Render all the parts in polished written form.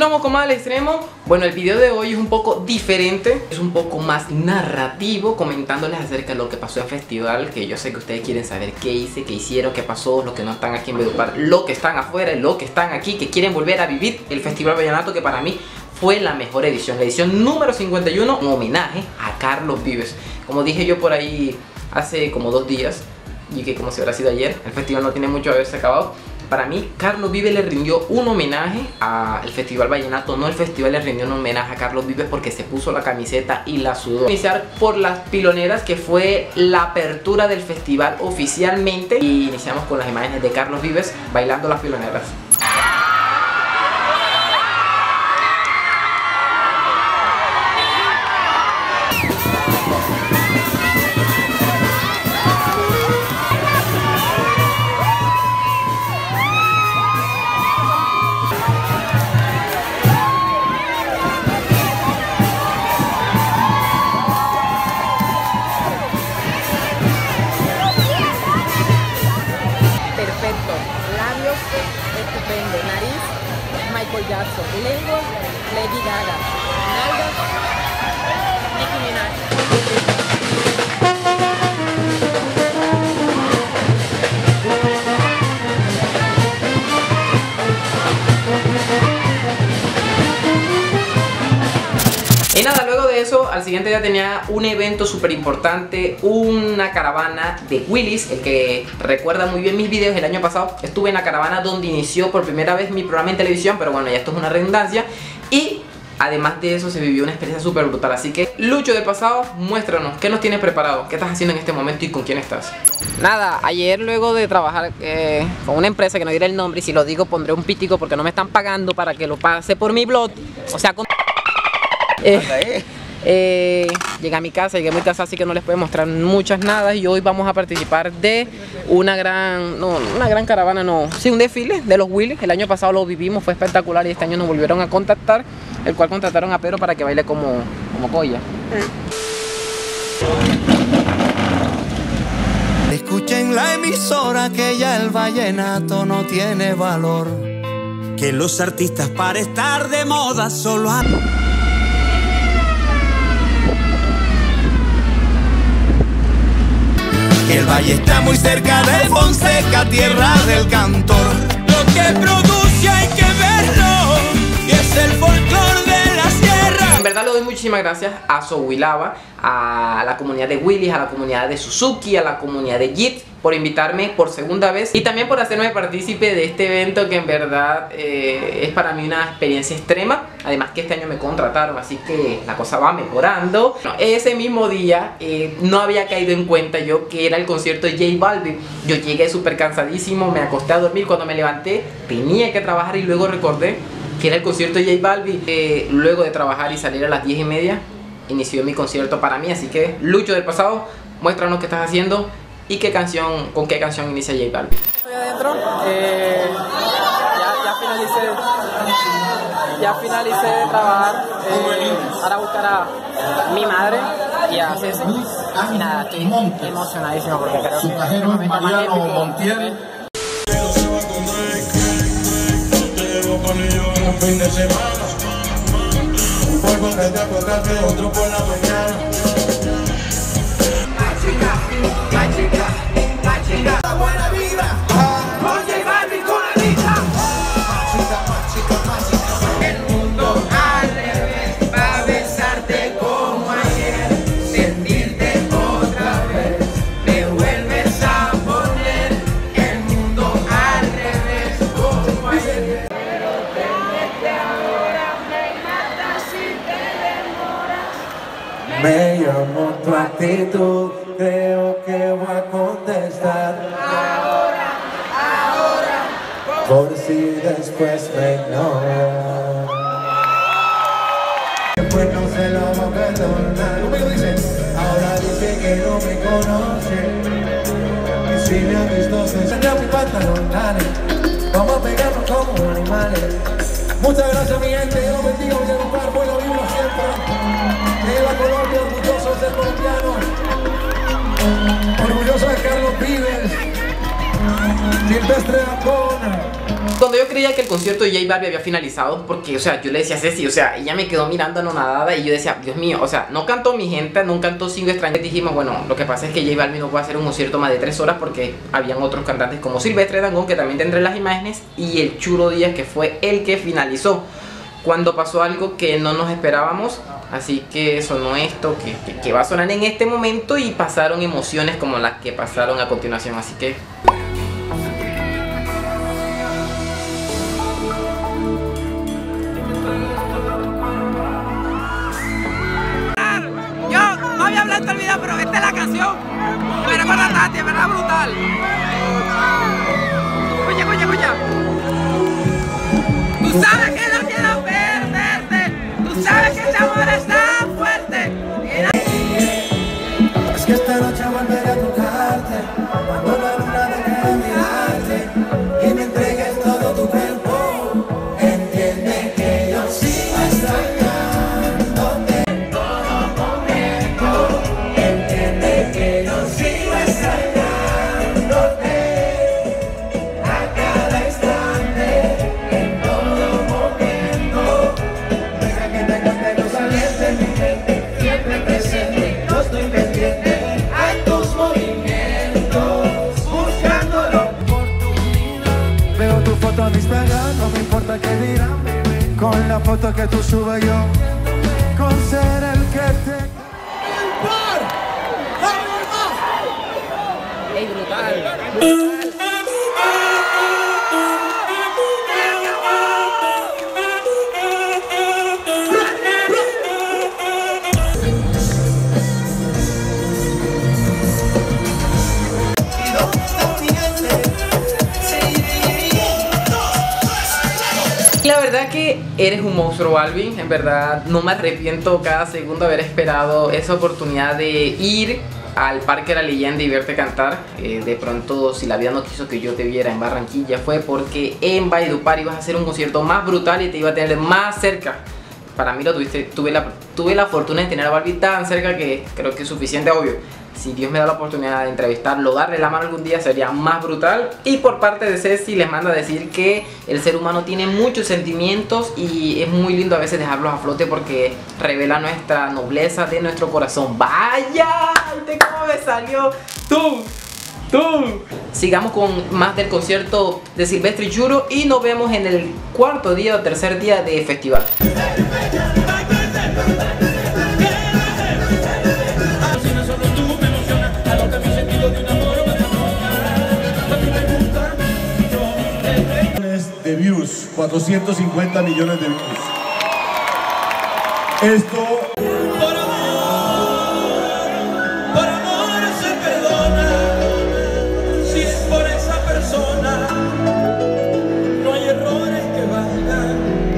Continuamos con más al extremo. Bueno, el video de hoy es un poco diferente, es un poco más narrativo, comentándoles acerca de lo que pasó en el festival, que yo sé que ustedes quieren saber qué hice, qué hicieron, qué pasó, los que no están aquí en Valledupar, los que están afuera, los que están aquí, que quieren volver a vivir el Festival Vallenato, que para mí fue la mejor edición, la edición número 51, un homenaje a Carlos Vives. Como dije yo por ahí hace como 2 días, y que como si hubiera sido ayer, el festival no tiene mucho de haberse acabado. Para mí, Carlos Vives le rindió un homenaje al Festival Vallenato. No, el festival le rindió un homenaje a Carlos Vives porque se puso la camiseta y la sudó. Iniciar por Las Piloneras, que fue la apertura del festival oficialmente. Y iniciamos con las imágenes de Carlos Vives bailando Las Piloneras. Labios, estupendo. Nariz, Michael Jackson. Lengua, Lady Gaga. Nalgas, Nicki Minaj. Y nada, luego de eso, al siguiente día tenía un evento súper importante, una caravana de Willis. El que recuerda muy bien mis videos, el año pasado estuve en la caravana donde inició por primera vez mi programa en televisión, pero bueno, ya esto es una redundancia. Y además de eso se vivió una experiencia súper brutal. Así que, Lucho del pasado, muéstranos, ¿qué nos tienes preparado? ¿Qué estás haciendo en este momento y con quién estás? Nada, ayer luego de trabajar con una empresa que no diré el nombre, y si lo digo pondré un pítico porque no me están pagando para que lo pase por mi blog, o sea, con... llegué a mi casa, así que no les puedo mostrar muchas nada. Y hoy vamos a participar de una gran caravana, un desfile de los Willis. El año pasado lo vivimos, fue espectacular, y este año nos volvieron a contactar, el cual contrataron a Pedro para que baile como Coya. Escuchen la emisora que ya el vallenato no tiene valor, que los artistas para estar de moda solo el valle está muy cerca de Fonseca, tierra del cantor. Lo que produce hay que verlo, y es el folclor de la sierra. En verdad le doy muchísimas gracias a Sohuilaba, a la comunidad de Willis, a la comunidad de Suzuki, a la comunidad de JIT, por invitarme por segunda vez y también por hacerme partícipe de este evento que en verdad es para mí una experiencia extrema. Además que este año me contrataron, así que la cosa va mejorando. Ese mismo día no había caído en cuenta yo que era el concierto de J Balvin. Yo llegué súper cansadísimo, me acosté a dormir. Cuando me levanté tenía que trabajar y luego recordé que era el concierto de J Balvin. Luego de trabajar y salir a las 10:30 inició mi concierto para mí. Así que, Lucho del pasado, muéstranos qué estás haciendo y con qué canción inicia J Balvin. Estoy adentro, ya finalicé de trabajar. Ahora buscar a mi madre y a Ceci. Y nada, estoy emocionadísimo porque creo que es un momento magnífico. Un fin de semana, vuelvo a acordarte otro por la mañana. La buena vida, con J Balvin, con Anita. El mundo al revés va a besarte como ayer, sentirte otra vez, me vuelves a poner. El mundo al revés como ayer. Pero tenerte ahora me matas si te demoras. Me llamó tu actitud, creo que voy a contestar. Por si después me ignora. Después no se lo va a perdonar. Conmigo dice, ahora dice que no me conoce. Y si me ha visto, se saca mi pantalón, dale. Vamos a pegarnos como animales. Muchas gracias mi gente, Dios los bendiga, Valledupar, buena vibra siempre. Viva Colombia, orgulloso de ser colombiano. Orgulloso de Carlos Vives. Silvestre Ancona. Cuando yo creía que el concierto de J Balvin había finalizado, porque, o sea, yo le decía a Ceci, o sea, ella me quedó mirando anonadada y yo decía, Dios mío, o sea, no cantó Mi Gente, no cantó Cinco Extraños. Dijimos, bueno, lo que pasa es que J Balvin no puede hacer un concierto más de 3 horas porque habían otros cantantes como Silvestre Dangond, que también tendré las imágenes, y el Churo Díaz, que fue el que finalizó. Cuando pasó algo que no nos esperábamos, así que sonó esto que va a sonar en este momento, y pasaron emociones como las que pasaron a continuación, así que... Yo no había hablado del video, pero esta es la canción. Me recuerda a Tati, es verdad brutal. Escucha, escucha, escucha. Tú sabes que no quiero perderte. Tú sabes que este amor está fuerte. Es que esta noche volveré a tocarte, cuando la luna deje de mirarte y me entregues todo tu cuerpo. Entiende que yo sigo extrañándote en todo momento. Entiende que yo sigo extrañándote a cada instante, en todo momento. Deja que te cante los salientes, mi mente siempre presente. No estoy pendiente a tus movimientos, buscándolo. Veo tu foto en Instagram, no me importa qué dirán. Con la foto que tú subes yo, con ser el que te... ¡Ey, brutal! La verdad que eres un monstruo, Balvin. En verdad no me arrepiento cada segundo de haber esperado esa oportunidad de ir al Parque La Leyenda y verte cantar. De pronto, si la vida no quiso que yo te viera en Barranquilla, fue porque en Valledupar ibas a hacer un concierto más brutal y te iba a tener más cerca. Para mí lo tuviste, tuve la fortuna de tener a Balvin tan cerca que creo que es suficiente, obvio. Si Dios me da la oportunidad de entrevistarlo, darle la mano algún día, sería más brutal. Y por parte de Ceci les manda a decir que el ser humano tiene muchos sentimientos y es muy lindo a veces dejarlos a flote porque revela nuestra nobleza de nuestro corazón. ¡Vaya! ¿Viste cómo me salió? ¡Tú! Sigamos con más del concierto de Silvestre y Churo y nos vemos en el cuarto día o tercer día de festival. De views, 450 millones de views. Esto... Por amor se perdona, si es por esa persona, no hay errores que valgan.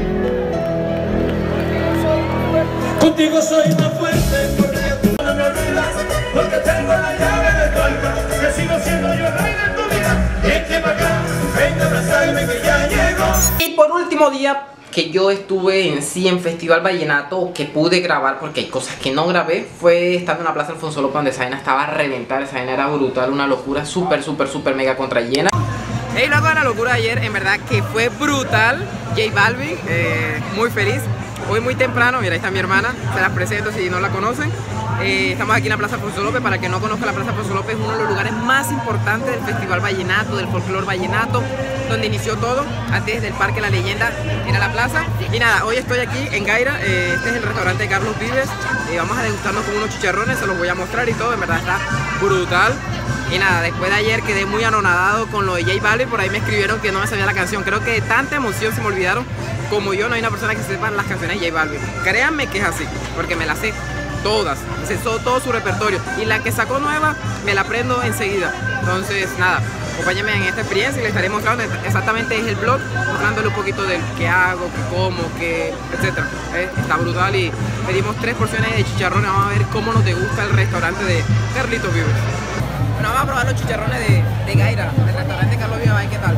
Contigo soy más fuerte porque tú no me olvidas, porque tengo la llave de tu alma, que sigo siendo yo el rey de tu vida. Vente para acá, vente a abrazarme que ya llego. Y por último día que yo estuve en sí en Festival Vallenato, que pude grabar porque hay cosas que no grabé, fue estando en la Plaza Alfonso López, donde esa vaina estaba a reventar. Esa vaina era brutal, una locura, súper mega contra llena. Hey, loco, la locura de ayer, en verdad que fue brutal. J Balvin, muy feliz. Hoy muy temprano, mira, ahí está mi hermana, se las presento si no la conocen. Estamos aquí en la Plaza Alfonso López. Para que no conozca, la Plaza Alfonso López es uno de los lugares más importantes del Festival Vallenato, del folclore vallenato, donde inició todo. Antes del Parque La Leyenda era la plaza. Y nada, hoy estoy aquí en Gaira. Este es el restaurante de Carlos Vives. Vamos a degustarnos con unos chicharrones, se los voy a mostrar y todo. En verdad está brutal. Y nada, después de ayer quedé muy anonadado con lo de J Balvin. Por ahí me escribieron que no me sabía la canción. Creo que de tanta emoción se me olvidaron. Como yo, no hay una persona que sepa las canciones de J Balvin. Créanme que es así, porque me las sé todas, sé todo su repertorio. Y la que sacó nueva, me la aprendo enseguida. Entonces, nada, acompáñenme en esta experiencia y les estaré mostrando exactamente es el vlog, mostrándole un poquito del qué hago, qué como, qué, etcétera. Está brutal y pedimos 3 porciones de chicharrones. Vamos a ver cómo nos gusta el restaurante de Carlitos Vives. Bueno, vamos a probar los chicharrones de Gaira, del restaurante Carlos Vives, a ver qué tal.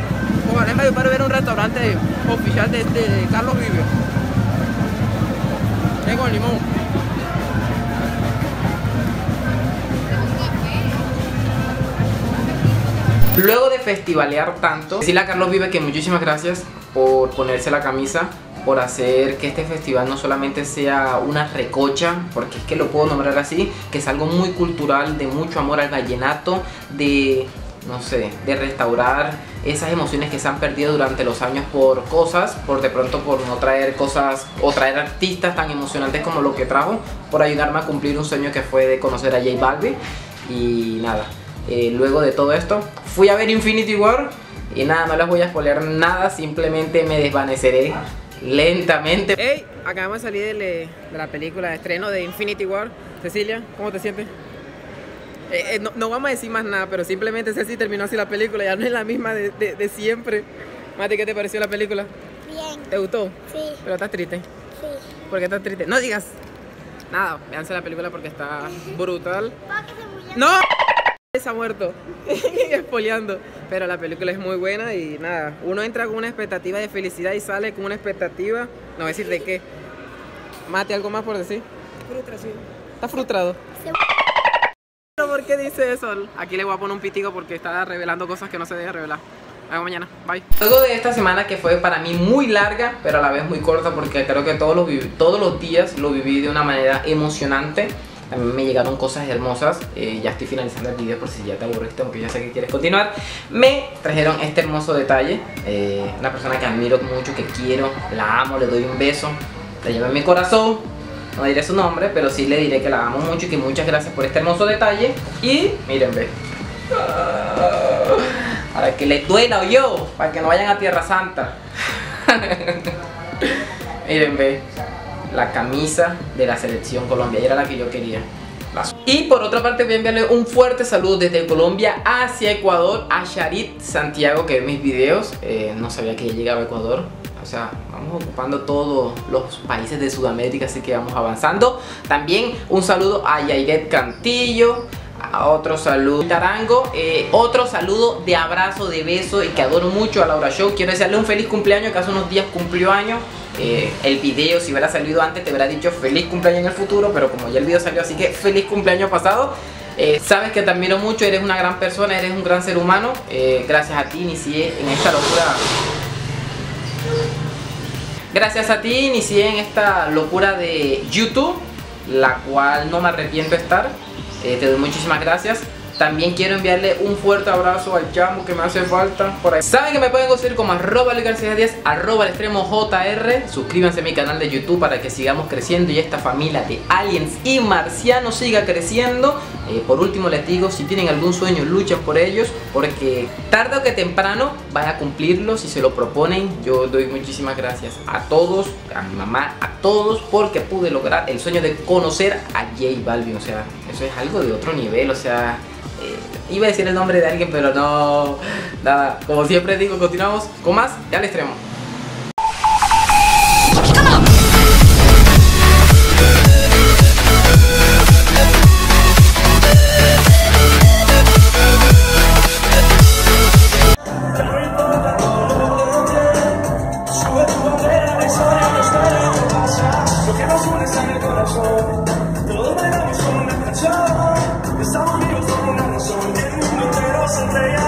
Ojalá en Valledupar hubiera un restaurante oficial de Carlos Vives. Es con limón. Luego de festivalear tanto, decirle a Carlos Vives que muchísimas gracias por ponerse la camisa, por hacer que este festival no solamente sea una recocha, porque es que lo puedo nombrar así, que es algo muy cultural, de mucho amor al vallenato, de, no sé, de restaurar esas emociones que se han perdido durante los años por cosas, por de pronto por no traer cosas o traer artistas tan emocionantes como lo que trajo, por ayudarme a cumplir un sueño que fue de conocer a J Balvin. Y nada, luego de todo esto fui a ver Infinity War y nada, no les voy a spoilear nada, simplemente me desvaneceré lentamente. Hey, acabamos de salir de la película de estreno de Infinity War. Cecilia, ¿cómo te sientes? No vamos a decir más nada, pero simplemente Ceci terminó así la película, ya no es la misma de siempre. Mati, ¿qué te pareció la película? Bien. ¿Te gustó? Sí. ¿Pero estás triste? Sí. ¿Por qué estás triste? No digas nada, véanse la película porque está brutal. ¡No! Se ha muerto, espoleando. Pero la película es muy buena y nada, uno entra con una expectativa de felicidad y sale con una expectativa, no voy a decir de qué. Mate, ¿algo más por decir? Frustración. ¿Estás frustrado? ¿Pero por qué dice eso? Aquí le voy a poner un pitico porque está revelando cosas que no se debe revelar. Nos vemos mañana, bye. Luego de esta semana que fue para mí muy larga, pero a la vez muy corta, porque creo que todos los días lo viví de una manera emocionante. También me llegaron cosas hermosas. Ya estoy finalizando el video por si ya te aburriste, aunque ya sé que quieres continuar. Me trajeron este hermoso detalle. Una persona que admiro mucho, que quiero, la amo, le doy un beso, la llevo en mi corazón. No diré su nombre, pero sí le diré que la amo mucho y que muchas gracias por este hermoso detalle. Y miren, ve, para que les duela o yo, para que no vayan a Tierra Santa. Miren, ve, la camisa de la selección Colombia, y era la que yo quería. Y por otra parte voy a enviarle un fuerte saludo desde Colombia hacia Ecuador a Charit Santiago, que ve mis videos. No sabía que ya llegaba a Ecuador. O sea, vamos ocupando todos los países de Sudamérica, así que vamos avanzando. También un saludo a Yairet Cantillo. Otro saludo Tarango, otro saludo de abrazo, de beso, y que adoro mucho a Laura Show. Quiero desearle un feliz cumpleaños, que hace unos días cumplió años. El video, si hubiera salido antes, te hubiera dicho feliz cumpleaños en el futuro, pero como ya el video salió, así que feliz cumpleaños pasado. Sabes que te admiro mucho, eres una gran persona, eres un gran ser humano. Gracias a ti inicié en esta locura. Gracias a ti inicié en esta locura de YouTube, la cual no me arrepiento de estar. Te doy muchísimas gracias. También quiero enviarle un fuerte abrazo al chamo que me hace falta por ahí. Saben que me pueden conseguir como @LuisGarcia10, @ElExtremoJR. Suscríbanse a mi canal de YouTube para que sigamos creciendo y esta familia de aliens y marcianos siga creciendo. Por último les digo, si tienen algún sueño, luchen por ellos, porque tarde o que temprano van a cumplirlo si se lo proponen. Yo doy muchísimas gracias a todos, a mi mamá, a todos, porque pude lograr el sueño de conocer a J Balvin. O sea, eso es algo de otro nivel, o sea... iba a decir el nombre de alguien, pero no, nada, como siempre digo, continuamos con más de Al Extremo. Lo que nos une está en el corazón. Todos bailamos con una canción. Estamos vivos por una razón. El mundo entero se entrega.